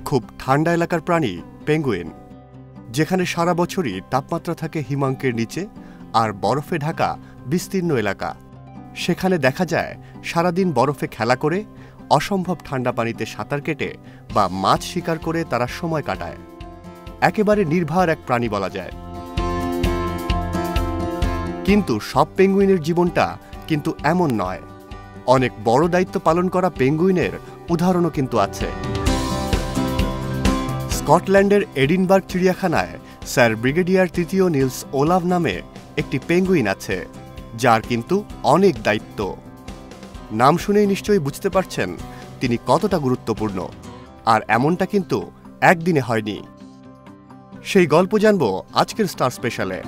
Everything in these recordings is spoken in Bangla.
খুব ঠান্ডা এলাকার প্রাণী পেঙ্গুইন, যেখানে সারা বছরই তাপমাত্রা থাকে হিমাঙ্কের নিচে আর বরফে ঢাকা বিস্তীর্ণ এলাকা। সেখানে দেখা যায় সারাদিন বরফে খেলা করে, অসম্ভব ঠান্ডা পানিতে সাঁতার কেটে বা মাছ শিকার করে তারা সময় কাটায়। একেবারে নির্ভর এক প্রাণী বলা যায়। কিন্তু সব পেঙ্গুইনের জীবনটা কিন্তু এমন নয়। অনেক বড় দায়িত্ব পালন করা পেঙ্গুইনের উদাহরণও কিন্তু আছে। স্কটল্যান্ডের এডিনবার্গ চিড়িয়াখানায় স্যার ব্রিগেডিয়ার তৃতীয় নিলস ওলাভ নামে একটি পেঙ্গুইন আছে, যার কিন্তু অনেক দায়িত্ব। নাম শুনেই নিশ্চয়ই বুঝতে পারছেন তিনি কতটা গুরুত্বপূর্ণ। আর এমনটা কিন্তু একদিনে হয়নি। সেই গল্প জানব আজকের স্টার স্পেশালে।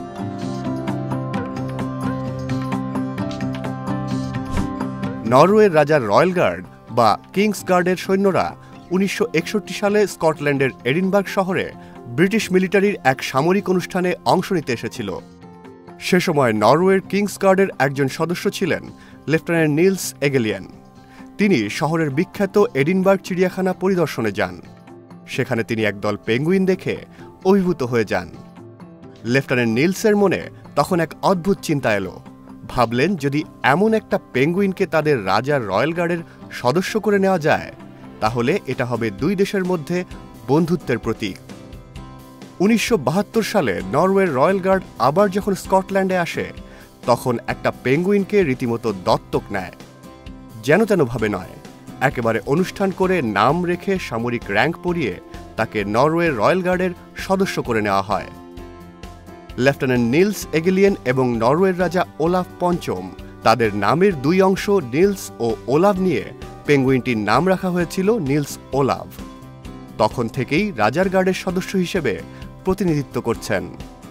নরওয়ের রাজার রয়্যাল গার্ড বা কিংস গার্ডের সৈন্যরা ১৯৬১ সালে স্কটল্যান্ডের এডিনবার্গ শহরে ব্রিটিশ মিলিটারির এক সামরিক অনুষ্ঠানে অংশ নিতে এসেছিল। সে সময় নরওয়ের কিংস গার্ডের একজন সদস্য ছিলেন লেফটেন্যান্ট নিলস এগেলিয়ান। তিনি শহরের বিখ্যাত এডিনবার্গ চিড়িয়াখানা পরিদর্শনে যান। সেখানে তিনি একদল পেঙ্গুইন দেখে অভিভূত হয়ে যান। লেফটেন্যান্ট নিলসের মনে তখন এক অদ্ভুত চিন্তা এলো। ভাবলেন, যদি এমন একটা পেঙ্গুইনকে তাদের রাজার রয়্যাল গার্ডের সদস্য করে নেওয়া যায়, তাহলে এটা হবে দুই দেশের মধ্যে বন্ধুত্বের প্রতীক। ১৯৭২ সালে নরওয়ের রয়্যাল গার্ড আবার যখন স্কটল্যান্ডে আসে, তখন একটা পেঙ্গুইনকে রীতিমতো দত্তক নেয়। যেন তেনভাবে নয়, একেবারে অনুষ্ঠান করে নাম রেখে সামরিক র্যাঙ্ক পরিয়ে তাকে নরওয়ের রয়্যাল গার্ডের সদস্য করে নেওয়া হয়। লেফটেন্যান্ট নিলস এগেলিয়ান এবং নরওয়ের রাজা ওলাভ পঞ্চম, তাদের নামের দুই অংশ নিলস ও ওলাভ নিয়ে পেঙ্গুইনটির নাম রাখা হয়েছিল নিলস ওলাভ। তখন থেকেই রাজার গার্ডের সদস্য হিসেবে প্রতিনিধিত্ব করছেন।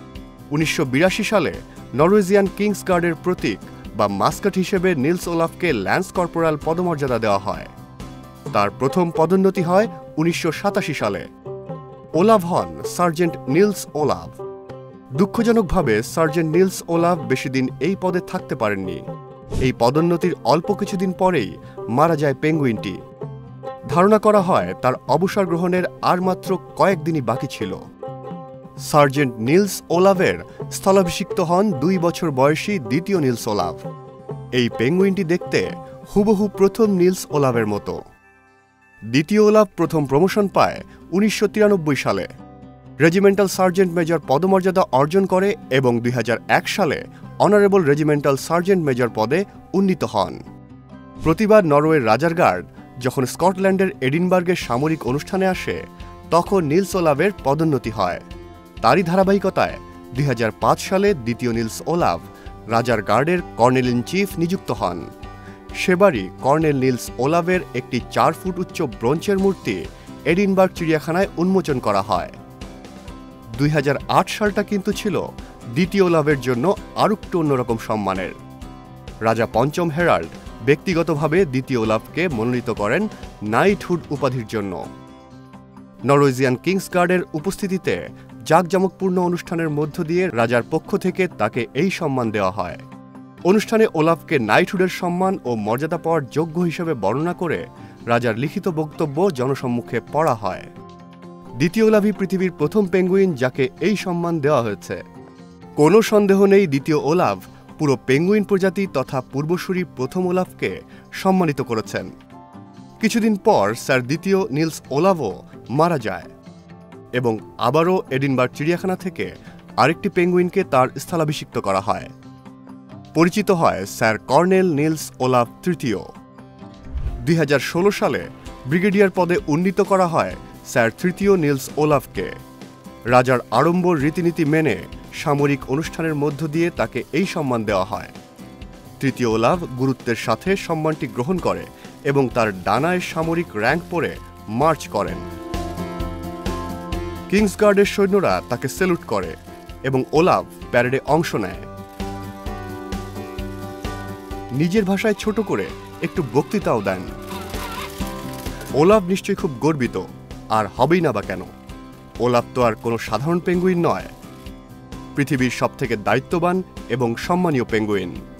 ১৯৮২ সালে নরওয়েজিয়ান কিংস গার্ডের প্রতীক বা মাস্কট হিসেবে নিলস ওলাভকে ল্যান্স কর্পোরাল পদমর্যাদা দেওয়া হয়। তার প্রথম পদোন্নতি হয় ১৯৮৭ সালে। ওলাভ হন সার্জেন্ট নিলস ওলাভ। দুঃখজনকভাবে সার্জেন্ট নিলস ওলাভ বেশিদিন এই পদে থাকতে পারেননি। এই পদোন্নতির অল্প কিছুদিন পরেই মারা যায় পেঙ্গুইনটি। ধারণা করা হয় তার অবসর গ্রহণের আর মাত্র কয়েকদিনই বাকি ছিল। সার্জেন্ট নিলস ওলাভের স্থলাভিষিক্ত হন ২ বছর বয়সী দ্বিতীয় নিলস ওলাভ। এই পেঙ্গুইনটি দেখতে হুবহু প্রথম নিলস ওলাভের মতো। দ্বিতীয় ওলাভ প্রথম প্রমোশন পায় ১৯৯৩ সালে। রেজিমেন্টাল সার্জেন্ট মেজর পদমর্যাদা অর্জন করে এবং ২০০১ সালে অনারেবল রেজিমেন্টাল সার্জেন্ট মেজর পদে উন্নীত হন। প্রতিবার নরওয়ের রাজার গার্ড যখন স্কটল্যান্ডের এডিনবার্গের সামরিক অনুষ্ঠানে আসে, তখন নিলস ওলাভের পদোন্নতি হয়। তারই ধারাবাহিকতায় ২০০৫ সালে দ্বিতীয় নিলস ওলাভ রাজার গার্ডের কর্নেল ইন চিফ নিযুক্ত হন। সেবারই কর্নেল নিলস ওলাভের একটি ৪ ফুট উচ্চ ব্রোঞ্জের মূর্তি এডিনবার্গ চিড়িয়াখানায় উন্মোচন করা হয়। ২০০৮ সালটা কিন্তু ছিল দ্বিতীয় ওলাভের জন্য আরও একটু অন্যরকম সম্মানের। রাজা পঞ্চম হেরাল্ড ব্যক্তিগতভাবে দ্বিতীয় ওলাভকে মনোনীত করেন নাইটহুড উপাধির জন্য। নরওয়েজিয়ান কিংস গার্ডের উপস্থিতিতে জাঁকজমকপূর্ণ অনুষ্ঠানের মধ্য দিয়ে রাজার পক্ষ থেকে তাকে এই সম্মান দেওয়া হয়। অনুষ্ঠানে ওলাভকে নাইটহুডের সম্মান ও মর্যাদা পাওয়ার যোগ্য হিসেবে বর্ণনা করে রাজার লিখিত বক্তব্য জনসম্মুখে পড়া হয়। দ্বিতীয় ওলাভই পৃথিবীর প্রথম পেঙ্গুইন যাকে এই সম্মান দেওয়া হয়েছে। কোনো সন্দেহ নেই, দ্বিতীয় ওলাভ পুরো পেঙ্গুইন প্রজাতি তথা পূর্বসূরি প্রথম ওলাভকে সম্মানিত করেছেন। কিছুদিন পর স্যার দ্বিতীয় নিলস ওলাভও মারা যায় এবং আবারও এডিনবার্গ চিড়িয়াখানা থেকে আরেকটি পেঙ্গুইনকে তার স্থলাভিষিক্ত করা হয়। পরিচিত হয় স্যার কর্নেল নিলস ওলাভ তৃতীয়। ২০১৬ সালে ব্রিগেডিয়ার পদে উন্নীত করা হয় স্যার তৃতীয় নিলস ওলাভকে। রাজার আড়ম্বর রীতিনীতি মেনে সামরিক অনুষ্ঠানের মধ্য দিয়ে তাকে এই সম্মান দেওয়া হয়। তৃতীয় ওলাভ গুরুত্বের সাথে সম্মানটি গ্রহণ করে এবং তার ডানায় সামরিক র্যাঙ্ক পরে মার্চ করেন। কিংস গার্ডের সৈন্যরা তাকে স্যালুট করে এবং ওলাভ প্যারেডে অংশ নেয়। নিজের ভাষায় ছোট করে একটু বক্তৃতাও দেন। ওলাভ নিশ্চয়ই খুব গর্বিত, আর হবেই না বা কেন। ওলাভ তো আর কোনো সাধারণ পেঙ্গুইন নয়, পৃথিবীর সবথেকে দায়িত্ববান এবং সম্মানীয় পেঙ্গুইন।